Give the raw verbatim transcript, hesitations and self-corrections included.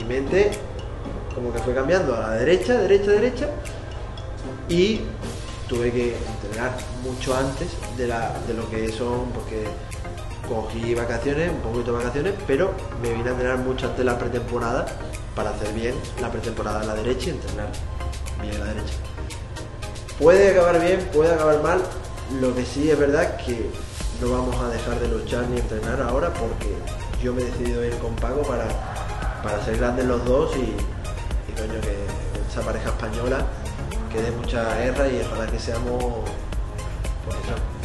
mi mente como que fue cambiando a la derecha, derecha, derecha, y tuve que entrenar mucho antes de, la, de lo que son, porque cogí vacaciones, un poquito de vacaciones, pero me vine a entrenar mucho antes de la pretemporada para hacer bien la pretemporada a la derecha y entrenar bien a la derecha. Puede acabar bien, puede acabar mal, lo que sí es verdad que no vamos a dejar de luchar ni entrenar ahora, porque yo me he decidido ir con Paco para, para ser grandes los dos y, y coño, que esa pareja española que dé mucha guerra y ojalá que seamos, pues eso,